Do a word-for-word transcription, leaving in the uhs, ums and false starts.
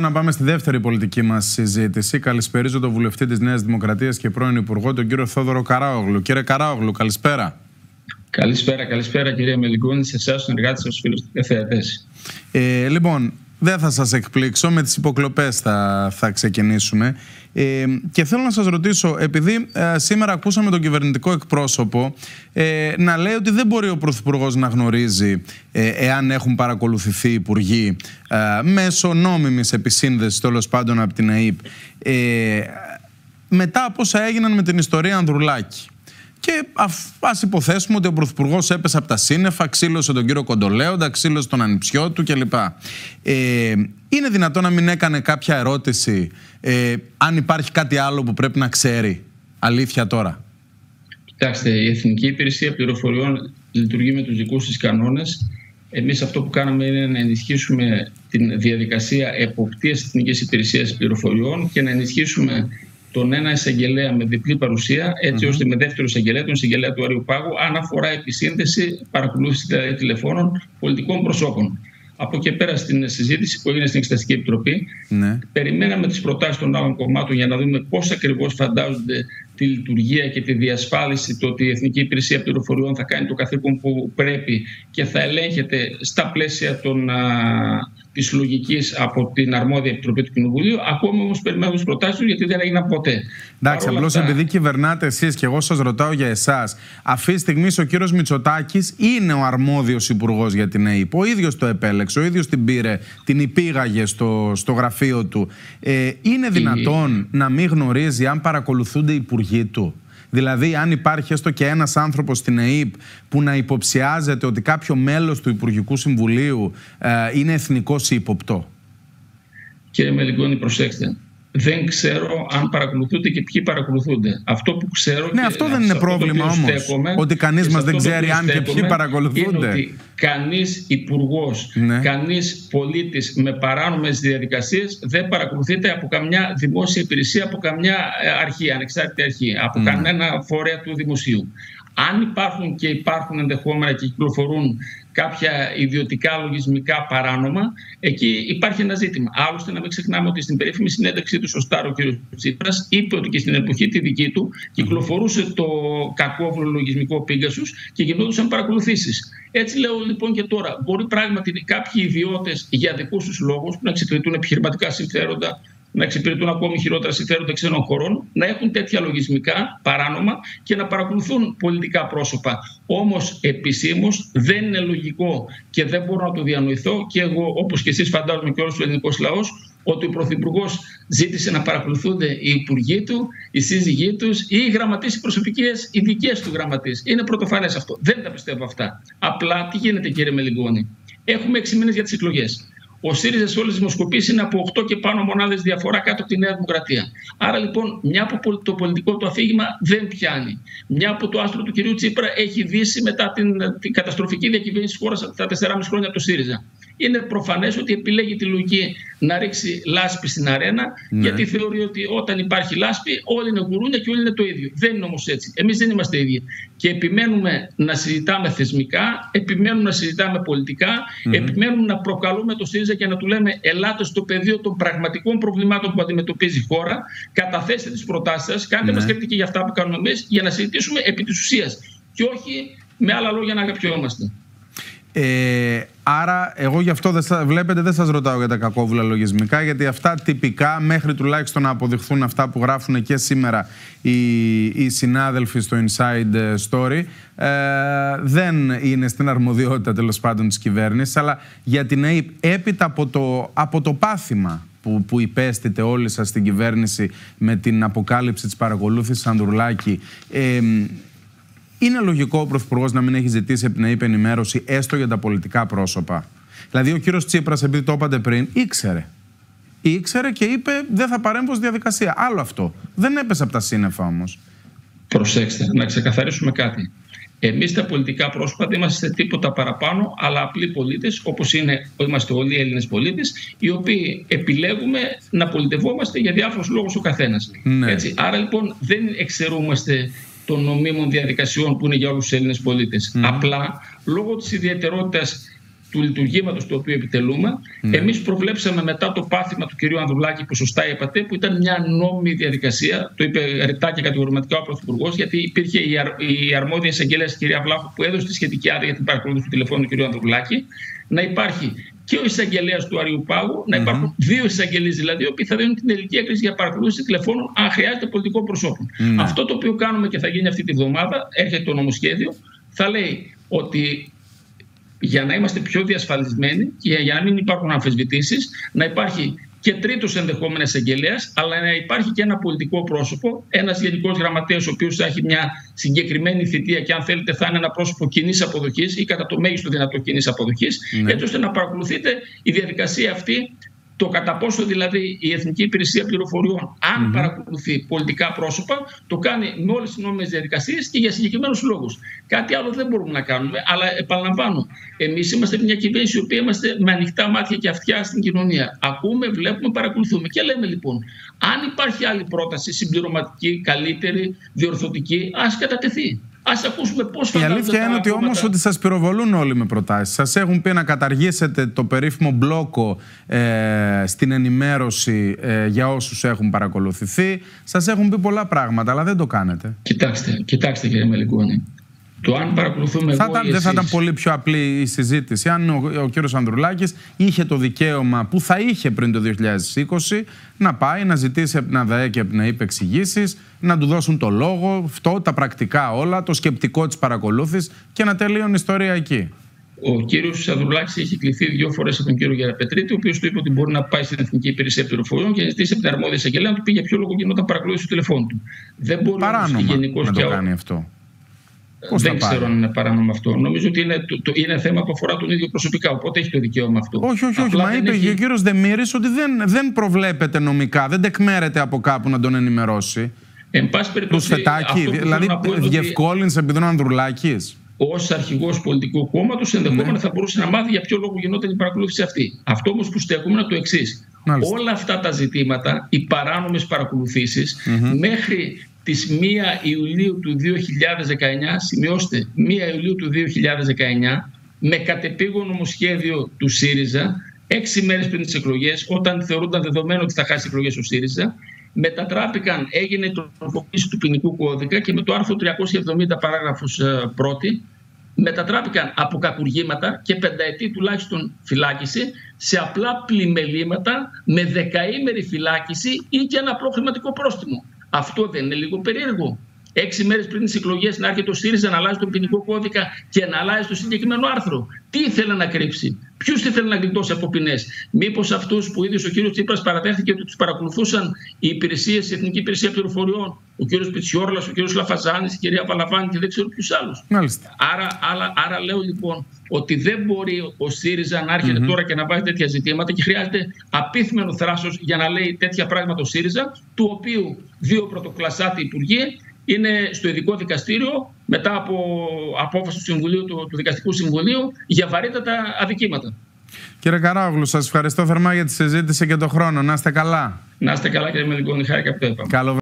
Να πάμε στη δεύτερη πολιτική μας συζήτηση. Καλησπερίζω τον βουλευτή της Νέας Δημοκρατίας και πρώην Υπουργό, τον κύριο Θόδωρο Καράογλου. Κύριε Καράογλου, καλησπέρα. Καλησπέρα, καλησπέρα κύριε Μελικούνη, σε εσάς, τους συνεργάτες σας, φίλους και θεατές. Ε, λοιπόν, δεν θα σας εκπλήξω, με τις υποκλοπές θα, θα ξεκινήσουμε. Ε, και θέλω να σας ρωτήσω, επειδή ε, σήμερα ακούσαμε τον κυβερνητικό εκπρόσωπο ε, να λέει ότι δεν μπορεί ο Πρωθυπουργός να γνωρίζει ε, εάν έχουν παρακολουθηθεί οι υπουργοί ε, μέσω νόμιμης επισύνδεσης, τέλος πάντων, από την ΑΕΠ, ε, μετά από όσα έγιναν με την ιστορία Ανδρουλάκη. Και ας υποθέσουμε ότι ο Πρωθυπουργός έπεσε από τα σύννεφα, ξύλωσε τον κύριο Κοντολέοντα, ξύλωσε τον ανιψιό του κλπ. Ε, είναι δυνατόν να μην έκανε κάποια ερώτηση ε, αν υπάρχει κάτι άλλο που πρέπει να ξέρει? Αλήθεια τώρα. Κοιτάξτε, η Εθνική Υπηρεσία Πληροφοριών λειτουργεί με τους δικούς της κανόνες. Εμείς αυτό που κάναμε είναι να ενισχύσουμε τη διαδικασία εποπτείας της Εθνικής Υπηρεσίας Πληροφοριών και να ενισχύσουμε τον ένα εισαγγελέα με διπλή παρουσία, έτσι mm-hmm. ώστε με δεύτερο εισαγγελέα, τον εισαγγελέα του Αριοπάγου, αν αφορά επισύνδεση, παρακολούθηση δηλαδή τηλεφώνων πολιτικών προσώπων. Από εκεί πέρα στην συζήτηση που έγινε στην Εξεταστική Επιτροπή, mm-hmm. περιμέναμε τις προτάσεις των άλλων κομμάτων για να δούμε πώς ακριβώς φαντάζονται τη λειτουργία και τη διασφάλιση, το ότι η Εθνική Υπηρεσία Πληροφοριών θα κάνει το καθήκον που πρέπει και θα ελέγχεται στα πλαίσια των, α, της λογικής από την αρμόδια Επιτροπή του Κοινοβουλίου. Ακόμα όμως περιμένουμε τις προτάσεις του, γιατί δεν έγιναν ποτέ. Εντάξει, απλώς αυτά... επειδή κυβερνάτε εσείς και εγώ σας ρωτάω για εσάς, αυτή τη στιγμή ο κύριος Μητσοτάκης είναι ο αρμόδιος υπουργός για την ΑΕΠ. Ο ίδιος το επέλεξε, ο ίδιος την πήρε, την υπήγαγε στο, στο γραφείο του. Ε, είναι δυνατόν η... να μην γνωρίζει αν παρακολουθούνται οι υπουργοί του? Δηλαδή, αν υπάρχει έστω και ένας άνθρωπος στην ΑΕΠ που να υποψιάζεται ότι κάποιο μέλος του Υπουργικού Συμβουλίου ε, είναι εθνικός ύποπτο. Κύριε Μελικούνη, προσέξτε. Δεν ξέρω αν παρακολουθούνται και ποιοι παρακολουθούνται. Αυτό που ξέρω. Ναι, αυτό δεν είναι πρόβλημα όμως. Ότι κανείς μας δεν ξέρει αν και ποιοι παρακολουθούνται. Είναι ότι κανείς υπουργός, ναι. κανείς πολίτης με παράνομες διαδικασίες δεν παρακολουθείται από καμιά δημόσια υπηρεσία, από καμιά αρχή, ανεξάρτητη αρχή, από mm. κανένα φορέα του δημοσίου. Αν υπάρχουν και υπάρχουν ενδεχόμενα και κυκλοφορούν κάποια ιδιωτικά λογισμικά παράνομα, εκεί υπάρχει ένα ζήτημα. Άλλωστε, να μην ξεχνάμε ότι στην περίφημη συνέντευξή του, σωστά, ο κ. Τσίπρας είπε ότι και στην εποχή τη δική του κυκλοφορούσε το κακόβουλο λογισμικό Pegasus και γινόντουσαν παρακολουθήσεις. Έτσι λέω λοιπόν και τώρα. Μπορεί πράγματι κάποιοι ιδιώτες για δικούς τους λόγους, που να εξυπηρετούν επιχειρηματικά συμφέροντα, να εξυπηρετούν ακόμη χειρότερα συμφέροντα ξένων χωρών, να έχουν τέτοια λογισμικά παράνομα και να παρακολουθούν πολιτικά πρόσωπα. Όμως επισήμως δεν είναι λογικό και δεν μπορώ να το διανοηθώ, και εγώ όπως και εσείς φαντάζομαι και όλος ο ελληνικός λαός, ότι ο Πρωθυπουργός ζήτησε να παρακολουθούνται οι υπουργοί του, οι σύζυγοί τους ή οι γραμματείς, οι προσωπικές, οι δικές του γραμματείς. Είναι πρωτοφανές αυτό. Δεν τα πιστεύω αυτά. Απλά τι γίνεται, κύριε Μελικούνη? Έχουμε έξι μήνες για τις εκλογές. Ο ΣΥΡΙΖΑ σε όλες τις δημοσκοπήσεις είναι από οκτώ και πάνω μονάδες διαφορά κάτω από τη Νέα Δημοκρατία. Άρα λοιπόν, μια από το πολιτικό του αφήγημα δεν πιάνει. Μια από το άστρο του κυρίου Τσίπρα έχει δύσει μετά την, την καταστροφική διακυβέρνηση της χώρας από τα τεσσεράμισι χρόνια από το ΣΥΡΙΖΑ. Είναι προφανές ότι επιλέγει τη λογική να ρίξει λάσπη στην αρένα, ναι. γιατί θεωρεί ότι όταν υπάρχει λάσπη όλοι είναι γουρούνια και όλοι είναι το ίδιο. Δεν είναι όμως έτσι. Εμείς δεν είμαστε ίδιοι. Και επιμένουμε να συζητάμε θεσμικά, επιμένουμε να συζητάμε πολιτικά, mm-hmm. επιμένουμε να προκαλούμε το ΣΥΡΙΖΑ και να του λέμε: ελάτε στο πεδίο των πραγματικών προβλημάτων που αντιμετωπίζει η χώρα, καταθέστε τις προτάσεις σας, κάντε mm-hmm. μας κριτική για αυτά που κάνουμε εμείς, για να συζητήσουμε επί της ουσίας. Και όχι με άλλα λόγια να αγαπιόμαστε. Ε, άρα εγώ γι' αυτό δεν σα, βλέπετε δεν σας ρωτάω για τα κακόβουλα λογισμικά, γιατί αυτά τυπικά, μέχρι τουλάχιστον να αποδειχθούν αυτά που γράφουν και σήμερα οι, οι συνάδελφοι στο Inside Story, ε, δεν είναι στην αρμοδιότητα τέλος πάντων της κυβέρνησης. Αλλά για την ΑΕΠ, έπειτα από το, από το πάθημα που, που υπέστητε όλοι σας στην κυβέρνηση με την αποκάλυψη της παρακολούθησης Ανδρουλάκη, ε, είναι λογικό ο Πρωθυπουργός να μην έχει ζητήσει από την ΑΕΠ ενημέρωση έστω για τα πολιτικά πρόσωπα? Δηλαδή, ο κύριος Τσίπρας, επειδή το είπατε πριν, ήξερε. Ήξερε και είπε: δεν θα παρέμβω στη διαδικασία. Άλλο αυτό. Δεν έπεσε από τα σύννεφα όμως. Προσέξτε, να ξεκαθαρίσουμε κάτι. Εμείς τα πολιτικά πρόσωπα δεν είμαστε τίποτα παραπάνω, αλλά απλοί πολίτες, όπως είναι, είμαστε όλοι οι Έλληνες πολίτες, οι οποίοι επιλέγουμε να πολιτευόμαστε για διάφορους λόγους ο καθένας. Ναι. Έτσι. Άρα λοιπόν δεν εξαιρούμαστε των νομίμων διαδικασιών που είναι για όλους τους Έλληνες πολίτες. Mm. Απλά, λόγω της ιδιαιτερότητας του λειτουργήματος του οποίου επιτελούμε. Mm. Εμείς προβλέψαμε μετά το πάθημα του κυρίου Ανδρουλάκη, που σωστά είπατε, που ήταν μια νόμιμη διαδικασία, το είπε ρητά και κατηγορηματικά ο Πρωθυπουργός, γιατί υπήρχε η, αρ, η αρμόδια εισαγγελέας κυρία Βλάχου, που έδωσε τη σχετική άδεια για την παρακολούθηση του τηλεφώνου του κυρίου Ανδρουλάκη, να υπάρχει και ο εισαγγελέας του Αριουπάγου, να υπάρχουν mm-hmm. δύο εισαγγελείς δηλαδή, οι οποίοι θα δίνουν την τελική έκριση για παρακολούθηση τηλεφώνων, αν χρειάζεται, πολιτικών προσώπων. Mm-hmm. Αυτό το οποίο κάνουμε και θα γίνει αυτή τη βδομάδα, έρχεται το νομοσχέδιο, θα λέει ότι για να είμαστε πιο διασφαλισμένοι και για να μην υπάρχουν αμφισβητήσεις, να υπάρχει και τρίτος ενδεχόμενος εισαγγελέας, αλλά να υπάρχει και ένα πολιτικό πρόσωπο, ένας γενικός γραμματέας, ο οποίος θα έχει μια συγκεκριμένη θητεία και αν θέλετε θα είναι ένα πρόσωπο κοινής αποδοχής ή κατά το μέγιστο δυνατό κοινής αποδοχής, ναι. έτσι ώστε να παρακολουθείτε η διαδικασία αυτή. Το κατά πόσο δηλαδή η Εθνική Υπηρεσία Πληροφοριών, αν mm-hmm. παρακολουθεί πολιτικά πρόσωπα, το κάνει με όλες τις νόμιμες διαδικασίες και για συγκεκριμένους λόγους. Κάτι άλλο δεν μπορούμε να κάνουμε, αλλά επαναλαμβάνω, εμείς είμαστε μια κυβέρνηση η οποία είμαστε με ανοιχτά μάτια και αυτιά στην κοινωνία. Ακούμε, βλέπουμε, παρακολουθούμε και λέμε λοιπόν, αν υπάρχει άλλη πρόταση συμπληρωματική, καλύτερη, διορθωτική, ας κατατεθεί. Ας ακούσουμε πώς θα. Η αλήθεια είναι ότι όμως ότι σας πυροβολούν όλοι με προτάσεις. Σας έχουν πει να καταργήσετε το περίφημο μπλόκο ε, στην ενημέρωση ε, για όσους έχουν παρακολουθηθεί. Σας έχουν πει πολλά πράγματα, αλλά δεν το κάνετε. Κοιτάξτε, κοιτάξτε κύριε Μελικόνη. Το αν παρακολουθούμε θα εγώ ήταν, ή εσείς... Δεν θα ήταν πολύ πιο απλή η συζήτηση αν ο, ο κύριος Ανδρουλάκης είχε το δικαίωμα που θα είχε πριν το δύο χιλιάδες είκοσι να πάει να ζητήσει από την ΑΔΑΕΚΕΠ να είπε εξηγήσεις, να του δώσουν το λόγο, αυτό, τα πρακτικά όλα, το σκεπτικό της παρακολούθησης και να τελείωνε η ιστορία εκεί. Ο κύριος Ανδρουλάκης έχει κληθεί δύο φορές από τον κύριο Γεραπετρίτη, ο οποίος του είπε ότι μπορεί να πάει στην Εθνική Υπηρεσία Πληροφοριών και να ζητήσει από την αρμόδια εισαγγελέα να του πει για ποιο λόγο γινόταν παρακολούθηση του τηλεφώνου του. Δεν μπορεί παράνομα να το κάνει αυτό. Πώς δεν ξέρω αν είναι παράνομο αυτό. Νομίζω ότι είναι, το, το, είναι θέμα που αφορά τον ίδιο προσωπικά. Οπότε έχει το δικαίωμα αυτό. Όχι, όχι, όχι. Μα είπε έχει... ο κύριος Δεμήρης ότι δεν, δεν προβλέπεται νομικά, δεν τεκμέρεται από κάπου να τον ενημερώσει. Εν πάση περιπτώσει. Προσφετάκι, δηλαδή διευκόλυνσε επειδή είναι ο Ανδρουλάκης. Ως αρχηγός πολιτικού κόμματος, ενδεχόμενα ναι. θα μπορούσε να μάθει για ποιο λόγο γινόταν η παρακολούθηση αυτή. Αυτό όμως που στέκουμε είναι το εξής. Όλα αυτά τα ζητήματα, οι παράνομες παρακολουθήσεις, mm-hmm. μέχρι της πρώτης Ιουλίου του δύο χιλιάδες δεκαεννιά, σημειώστε, πρώτη Ιουλίου του δύο χιλιάδες δεκαεννιά, με κατεπήγον νομοσχέδιο του ΣΥΡΙΖΑ, έξι μέρες πριν τις εκλογές, όταν θεωρούνταν δεδομένο ότι θα χάσει εκλογές ο ΣΥΡΙΖΑ, μετατράπηκαν, έγινε η τροποποίηση του ποινικού κώδικα και με το άρθρο τριακόσια εβδομήντα παράγραφος πρώτη, μετατράπηκαν από κακουργήματα και πενταετή τουλάχιστον φυλάκιση σε απλά πλημελήματα με δεκαήμερη φυλάκιση ή και ένα απλό χρηματικό πρόστιμο. Αυτό δεν είναι λίγο περίεργο? Έξι μέρες πριν τις εκλογές να έρχεται ο ΣΥΡΙΖΑ να αλλάζει τον ποινικό κώδικα και να αλλάζει το συγκεκριμένο άρθρο. Τι ήθελε να κρύψει? Ποιους ήθελε να γλιτώσει από ποινές? Μήπως αυτούς που ίδιος ο κύριος Τσίπρας παραδέχθηκε ότι τους παρακολουθούσαν οι υπηρεσίες, η Εθνική Υπηρεσία Πληροφοριών, ο κύριος Πιτσιόρλας, ο κύριος Λαφαζάνης, η κυρία Παλαβάνη και δεν ξέρω ποιους άλλους. Άρα, άρα, άρα λέω λοιπόν ότι δεν μπορεί ο ΣΥΡΙΖΑ να έρχεται mm-hmm. τώρα και να βάζει τέτοια ζητήματα και χρειάζεται απίθμενο θράσος για να λέει τέτοια πράγματα ο ΣΥΡΙΖΑ, του οποίου δύο πρωτοκλασσάτοι υπουργοί είναι στο ειδικό δικαστήριο μετά από απόφαση του, Συμβουλίου, του, του Δικαστικού Συμβουλίου για βαρύτατα αδικήματα. Κύριε Καράγλου, σας ευχαριστώ θερμά για τη συζήτηση και τον χρόνο. Να είστε καλά. Να είστε καλά κύριε Μελικόνη, χάρηκα που το είπαμε. Καλό